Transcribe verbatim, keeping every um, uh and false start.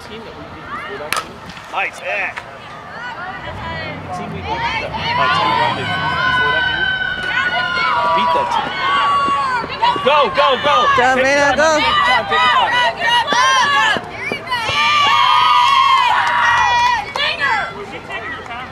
team that we beat before that team? Nice hit. The team we beat that uh, ten one before that game? Beat that team. Go, go, go! Go, Reina, go! Take your time, take your time.